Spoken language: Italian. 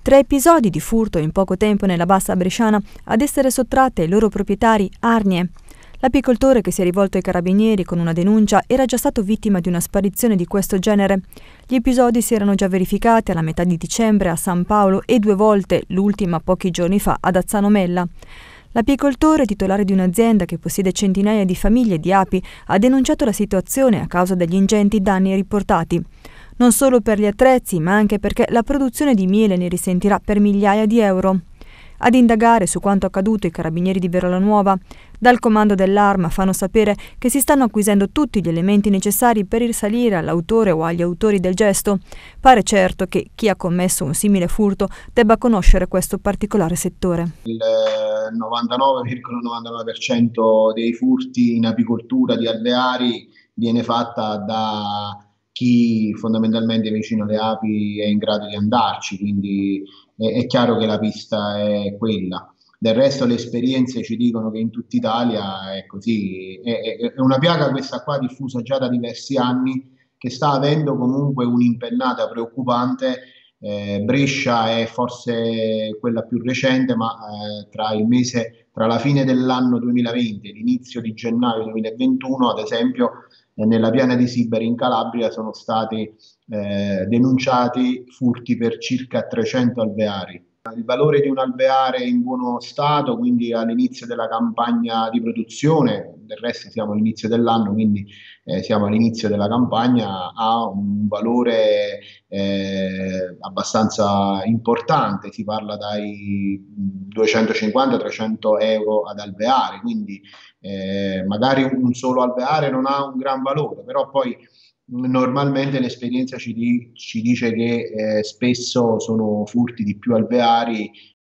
3 episodi di furto in poco tempo nella bassa bresciana, ad essere sottratte ai loro proprietari arnie. L'apicoltore che si è rivolto ai carabinieri con una denuncia era già stato vittima di una sparizione di questo genere. Gli episodi si erano già verificati alla metà di dicembre a San Paolo e 2 volte, l'ultima pochi giorni fa, ad Azzano Mella. L'apicoltore, titolare di un'azienda che possiede centinaia di famiglie di api, ha denunciato la situazione a causa degli ingenti danni riportati. Non solo per gli attrezzi, ma anche perché la produzione di miele ne risentirà per migliaia di euro. Ad indagare su quanto accaduto i carabinieri di Verona Nuova, dal comando dell'Arma fanno sapere che si stanno acquisendo tutti gli elementi necessari per risalire all'autore o agli autori del gesto. Pare certo che chi ha commesso un simile furto debba conoscere questo particolare settore. Il 99,99% dei furti in apicoltura di alveari viene fatta da chi fondamentalmente vicino alle api è in grado di andarci, quindi è chiaro che la pista è quella. Del resto le esperienze ci dicono che in tutta Italia è così, è una piaga questa qua diffusa già da diversi anni, che sta avendo comunque un'impennata preoccupante. Brescia è forse quella più recente, ma tra la fine dell'anno 2020 e l'inizio di gennaio 2021, ad esempio, nella piana di Sibari in Calabria sono stati denunciati furti per circa 300 alveari. Il valore di un alveare in buono stato, quindi all'inizio della campagna di produzione, del resto siamo all'inizio dell'anno, quindi siamo all'inizio della campagna, ha un valore abbastanza importante, si parla dai 250-300 euro ad alveare, quindi magari un solo alveare non ha un gran valore, però poi normalmente l'esperienza ci dice che spesso sono furti di più alveari